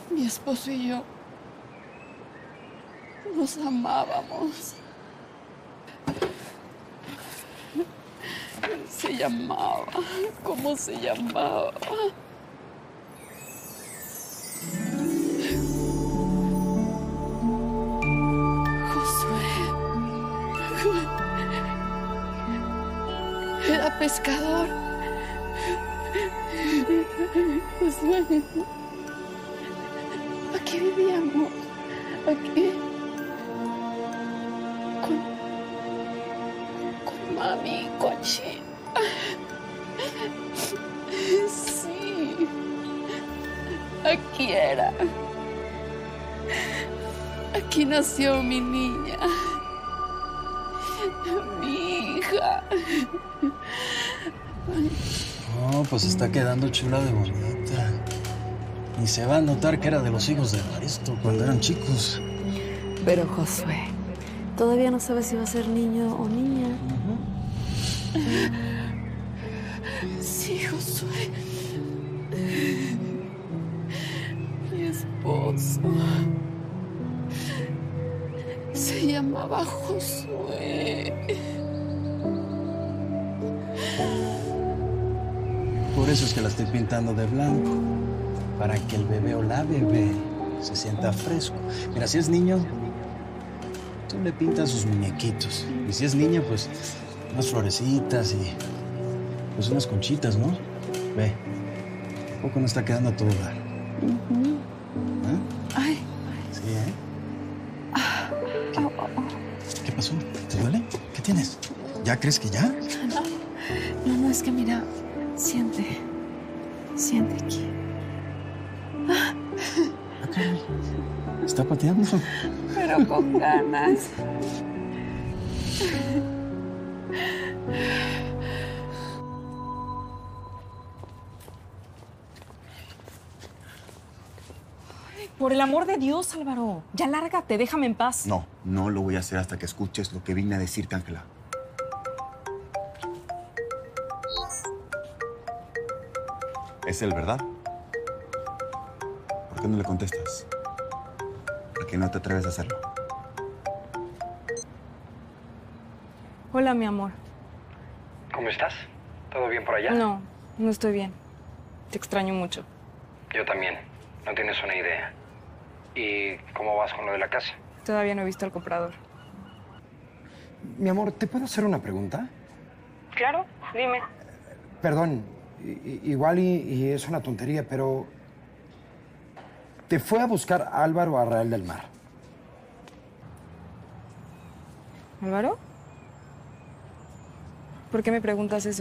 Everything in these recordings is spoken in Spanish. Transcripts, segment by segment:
Mi esposo y yo nos amábamos. Se llamaba. ¿Cómo se llamaba? Josué. Era pescador. Josué. Aquí vivíamos. Aquí. Con mami, con China. Sí. Aquí era. Aquí nació mi niña. Mi hija. Oh, pues está quedando chula de bonita. Y se va a notar que era de los hijos de Evaristo cuando eran chicos. Pero Josué, todavía no sabes si va a ser niño o niña. Sí, Josué. Mi esposo se llamaba Josué. Por eso es que la estoy pintando de blanco. Para que el bebé o la bebé se sienta fresco. Mira, si es niño, tú le pintas sus muñequitos. Y si es niña, pues unas florecitas y pues unas conchitas, ¿no? Ve, ¿a poco no está quedando a todo dar? ¿Ah? Ay. Sí, ¿eh? ¿Qué pasó? ¿Te duele? ¿Qué tienes? ¿Ya crees que ya? No, es que mira, siente aquí. Okay. ¿Está pateando? Pero con ganas. Por el amor de Dios, Álvaro. Ya lárgate, déjame en paz. No, no lo voy a hacer hasta que escuches lo que vine a decirte, Ángela. Es él, ¿verdad? ¿Por qué no le contestas? ¿Por qué no te atreves a hacerlo? Hola, mi amor. ¿Cómo estás? ¿Todo bien por allá? No, no estoy bien. Te extraño mucho. Yo también. No tienes una idea. ¿Y cómo vas con lo de la casa? Todavía no he visto al comprador. Mi amor, ¿te puedo hacer una pregunta? Claro, dime. Perdón, igual y es una tontería, pero... ¿Te fue a buscar Álvaro a Real del Mar? ¿Álvaro? ¿Por qué me preguntas eso?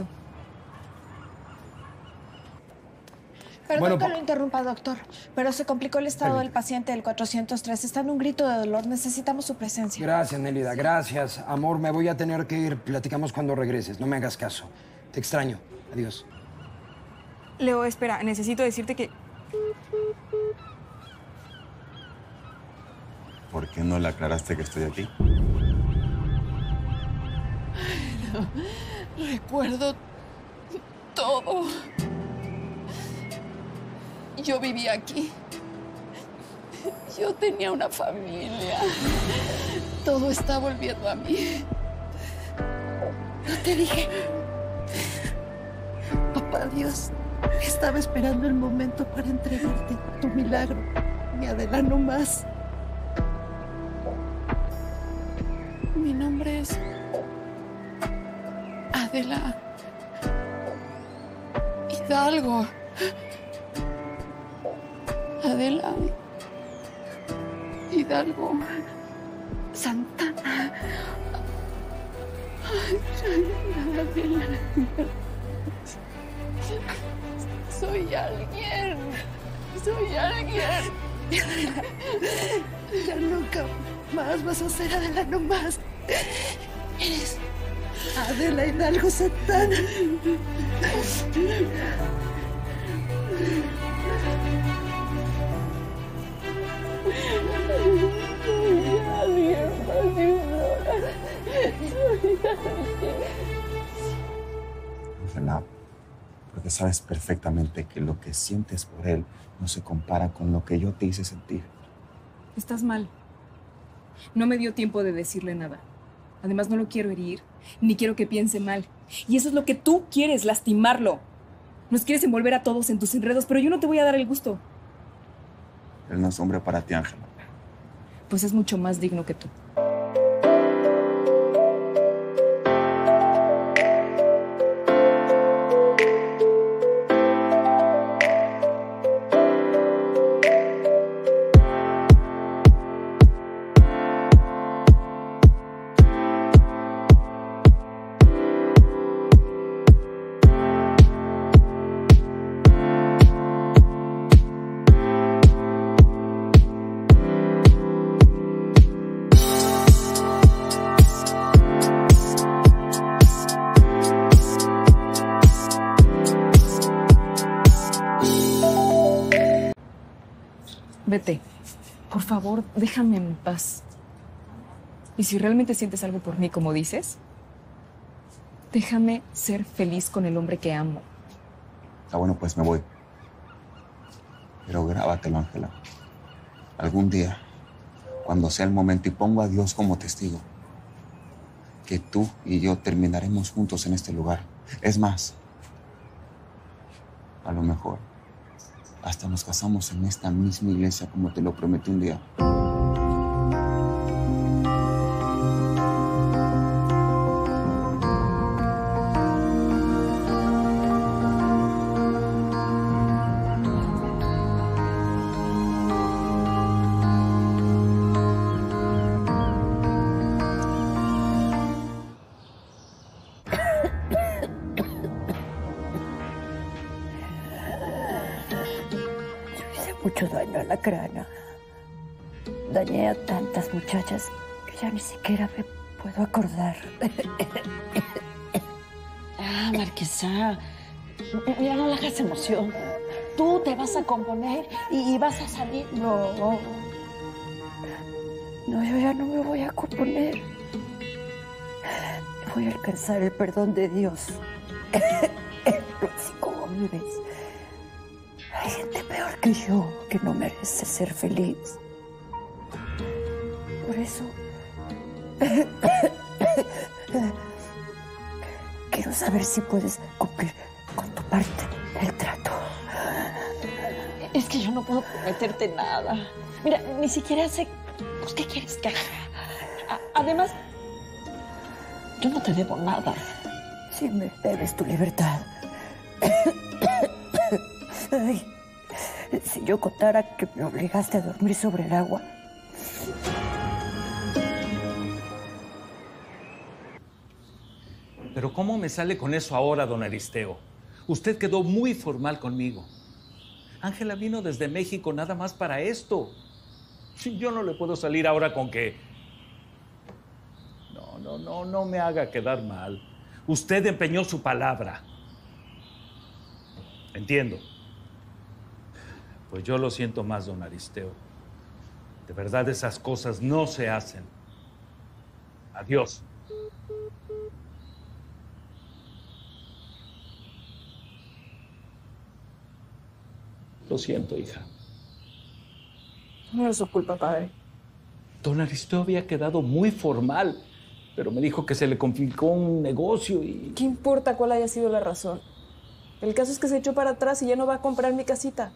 Perdón que lo interrumpa, doctor, pero se complicó el estado del paciente del 403. Está en un grito de dolor. Necesitamos su presencia. Gracias, Nélida, gracias. Amor, me voy a tener que ir. Platicamos cuando regreses. No me hagas caso. Te extraño. Adiós. Leo, espera. Necesito decirte que... ¿Por qué no le aclaraste que estoy aquí? No, recuerdo todo. Yo vivía aquí. Yo tenía una familia. Todo está volviendo a mí. No te dije. Papá Dios estaba esperando el momento para entregarte tu milagro. Mi Adela, no más. Mi nombre es Adela Hidalgo. Adela Hidalgo Santana. Adela. Soy alguien. Soy alguien. Ya nunca más vas a ser Adela, no más. Eres Adela Hidalgo Santana. Ángela, ¿por qué Porque sabes perfectamente que lo que sientes por él no se compara con lo que yo te hice sentir. Estás mal. No me dio tiempo de decirle nada. Además, no lo quiero herir, ni quiero que piense mal. Y eso es lo que tú quieres, lastimarlo. Nos quieres envolver a todos en tus enredos, pero yo no te voy a dar el gusto. Él no es hombre para ti, Ángela. Pues es mucho más digno que tú. Vete. Por favor, déjame en paz. Y si realmente sientes algo por mí, como dices, déjame ser feliz con el hombre que amo. Ah, bueno, pues me voy. Pero grábatelo, Ángela. Algún día, cuando sea el momento y pongo a Dios como testigo, que tú y yo terminaremos juntos en este lugar. Es más, a lo mejor hasta nos casamos en esta misma iglesia como te lo prometí un día. Mucho daño a la crana. Dañé a tantas muchachas que ya ni siquiera me puedo acordar. Ah, Marquesa, ya no le hagas emoción. Tú te vas a componer y vas a salir. No, yo ya no me voy a componer. Voy a alcanzar el perdón de Dios. ¿Cómo me ves? Hay gente peor que yo que no merece ser feliz. Por eso quiero saber si puedes cumplir con tu parte del trato. Es que yo no puedo prometerte nada. Mira, ni siquiera sé pues, qué quieres que haga. Además, yo no te debo nada. Sí me debes tu libertad. Ay, si yo contara que me obligaste a dormir sobre el agua. Pero ¿cómo me sale con eso ahora, don Aristeo? Usted quedó muy formal conmigo. Ángela vino desde México nada más para esto. Yo no le puedo salir ahora con que... No me haga quedar mal. Usted empeñó su palabra. Entiendo. Pues yo lo siento más, don Aristeo. De verdad, esas cosas no se hacen. Adiós. Lo siento, hija. No es su culpa, padre. Don Aristeo había quedado muy formal, pero me dijo que se le complicó un negocio y... ¿Qué importa cuál haya sido la razón? El caso es que se echó para atrás y ya no va a comprar mi casita.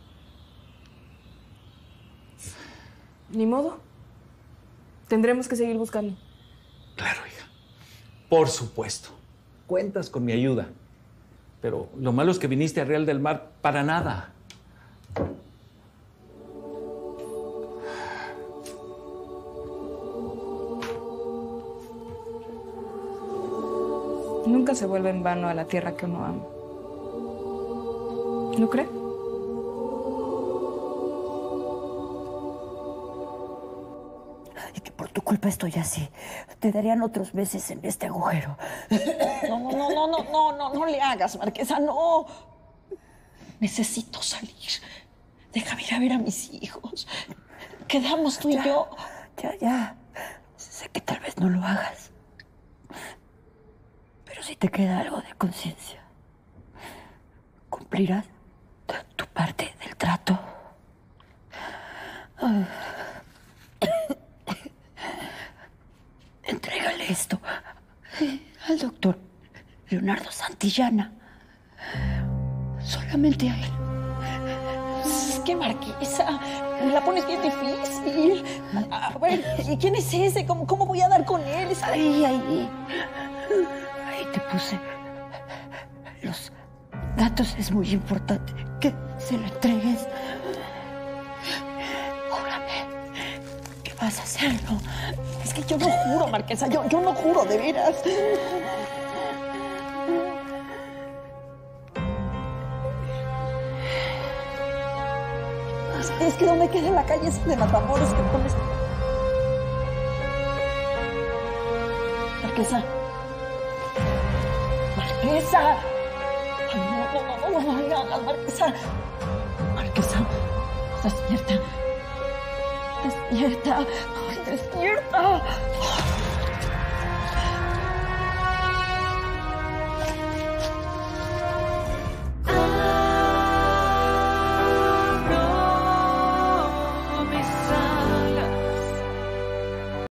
Ni modo. Tendremos que seguir buscando. Claro, hija. Por supuesto. Cuentas con mi ayuda. Pero lo malo es que viniste a Real del Mar para nada. Nunca se vuelve en vano a la tierra que uno ama. ¿No cree? Y que por tu culpa estoy así. Te darían otros meses en este agujero. No le hagas, Marquesa, no. Necesito salir. Déjame ir a ver a mis hijos. Quedamos tú y yo. Ya. Sé que tal vez no lo hagas. Pero si te queda algo de conciencia, ¿Cumplirás tu parte del trato? Entrégale esto al doctor Leonardo Santillana. Solamente a él. Es que, Marquesa, me la pones bien difícil. A ver, ¿y quién es ese? ¿Cómo voy a dar con él? Ahí te puse. Los datos es muy importante que se lo entregues. Júrame que vas a hacerlo. Es que yo no juro, Marquesa, yo no juro, de veras. Es que ¿dónde queda la calle esa de Matamoros que pones? Marquesa. Marquesa. Ay, no me hagas, Marquesa. Marquesa, despierta. Despierta. Ay, despierta.